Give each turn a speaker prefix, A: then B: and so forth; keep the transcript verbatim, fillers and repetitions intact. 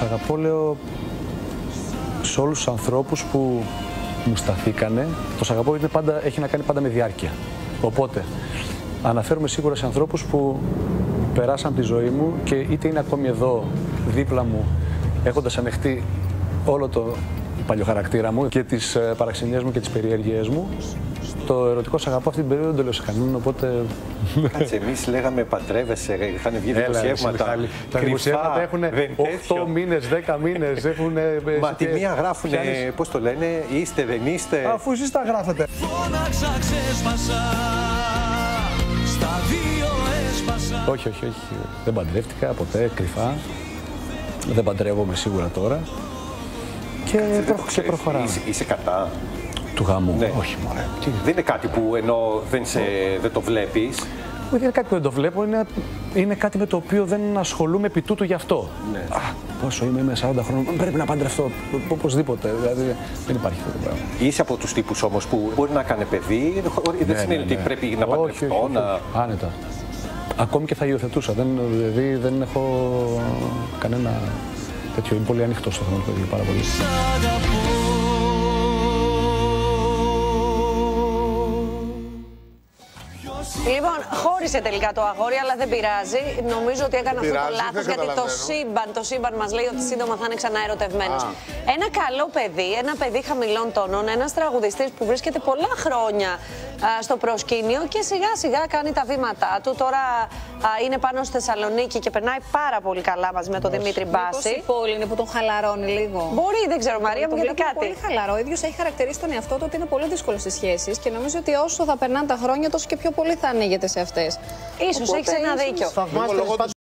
A: σ' αγαπώ λέω σε όλους τους ανθρώπους που μου σταθήκανε. Το σ' αγαπώ είναι πάντα, έχει να κάνει πάντα με διάρκεια. Οπότε αναφέρομαι σίγουρα σε ανθρώπους που περάσαν τη ζωή μου και είτε είναι ακόμη εδώ δίπλα μου έχοντας ανεχτεί όλο το παλιοχαρακτήρα μου και τις παραξενιές μου και τις περιέργειές μου. Το ερωτικό σ' αγαπώ αυτή την περίοδο δεν το λέω σε κανέναν, οπότε...
B: Κάτσε, εμείς λέγαμε παντρεύεσαι, είχαν βγει δημοσιεύματα.
A: Τα δημοσιεύματα έχουν οκτώ μήνες, δέκα μήνες, έχουν...
B: Μα τη μία γράφουνε, πώς το λένε, είστε, δεν είστε.
A: Αφού εσείς τα γράφετε. Όχι, όχι, όχι, δεν παντρεύτηκα ποτέ, κρυφά. Δεν παντρεύομαι σίγουρα τώρα. Και, προ... και προχωράμε.
B: Είσαι, είσαι κατά
A: του γάμου?
B: Ναι.
A: Όχι, μωρέ.
B: Δεν είναι κάτι που ενώ δεν, σε, δεν το βλέπεις.
A: Δεν είναι κάτι που δεν το βλέπω, είναι, είναι κάτι με το οποίο δεν ασχολούμαι επί τούτου γι' αυτό. Ναι. Α, πόσο είμαι, είμαι σαράντα χρόνων, πρέπει να παντρευτώ, οπωσδήποτε, δηλαδή δεν υπάρχει αυτό το πράγμα.
B: Είσαι από τους τύπους όμως που μπορεί να κάνει παιδί, δεν ναι, σημαίνει ναι, ναι. ότι πρέπει να παντρευτώ, όχι, όχι, να...
A: Άνετα. Ακόμη και θα υιοθετούσα, δεν, δηλαδή δεν έχω κανένα τέτοιο, είμαι πολύ ανοιχτό στο θέμα του, πάρα πολύ.
C: Λοιπόν, χώρισε τελικά το αγόρι, αλλά δεν πειράζει. Νομίζω ότι έκανε αυτό το λάθος, γιατί το σύμπαν, το σύμπαν μας λέει ότι σύντομα θα είναι ξανά ερωτευμένος. Ένα καλό παιδί, ένα παιδί χαμηλών τόνων, ένας τραγουδιστής που βρίσκεται πολλά χρόνια α, στο προσκήνιο και σιγά σιγά κάνει τα βήματά του. Τώρα α, είναι πάνω στη Θεσσαλονίκη και περνάει πάρα πολύ καλά μαζί με τον Δημήτρη Μπάση.
D: Μήπως η πόλη είναι που τον χαλαρώνει λίγο?
C: Μπορεί, δεν ξέρω, Μαρία μου, γιατί κάτι.
D: Πολύ χαλαρό. Ο ίδιος έχει χαρακτηρίσει τον εαυτό του ότι είναι πολύ δύσκολο στις σχέσεις και νομίζω ότι όσο θα περνάνε τα χρόνια, τόσο και πιο πολύ θα ανοίγεται σε αυτές.
C: Ίσως έχεις ένα δίκιο.